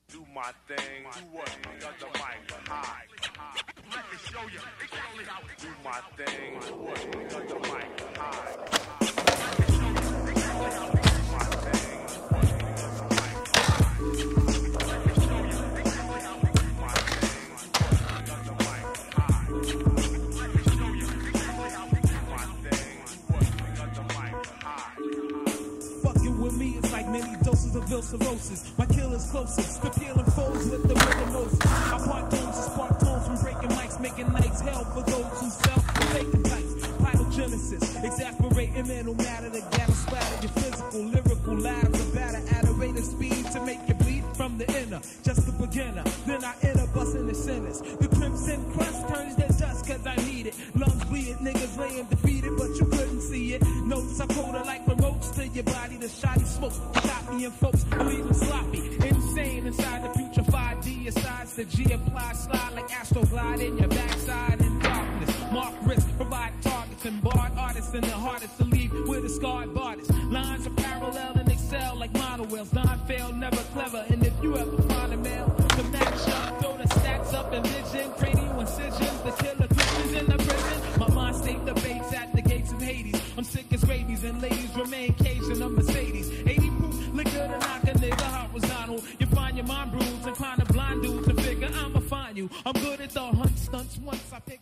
Do my thing. Do what? Got the mic high. Let me show you exactly how it do my thing. Do what? Got the mic high. Let me show you exactly how it do my thing. Do what? Got the mic high. Let me show you exactly how it do my thing. Do what? Got the mic high. Let me show you exactly how it do my thing. Do what? Got the mic high. Fucking with me, it's like many doses of ill cirrhosis. My killer's closest, the peeling foes with the rhythm Moses. I part tones and spark tones from breaking mics, making nights hell for those who sell faking pipes. Phytogenesis, exasperating mental matter to gather splatter your physical, lyrical lives of batter at a rate of speed to make you bleed from the inner. Just a beginner, then I enter busting the sinners. The crimson crust turns to dust cause I need it. Lungs bleed, niggas laying defeated, but you couldn't see it. Notes are colder like remotes to your body, the shoddy smoke. Shot me and folks, I'm even sloppy, insane inside the putrefied D. Asides the G apply, slide like astroglide in your backside in darkness. Mark risk, provide targets and barred artists and the hardest to leave with a scarred artist. Lines are parallel and excel like monowheels. Non-fail, never clever, and if you ever find a male to match up, throw the stats up and vision, cranial incisions, the killer Christians in the prison. My mind state debates at the gates of Hades. I'm sick as rabies and ladies remain caged in a Mercedes. 80 proof, liquor to knock a nigga horizontal. You find your mind bruised and find a blind dude to figure I'ma find you. I'm good at the hunt stunts once I pick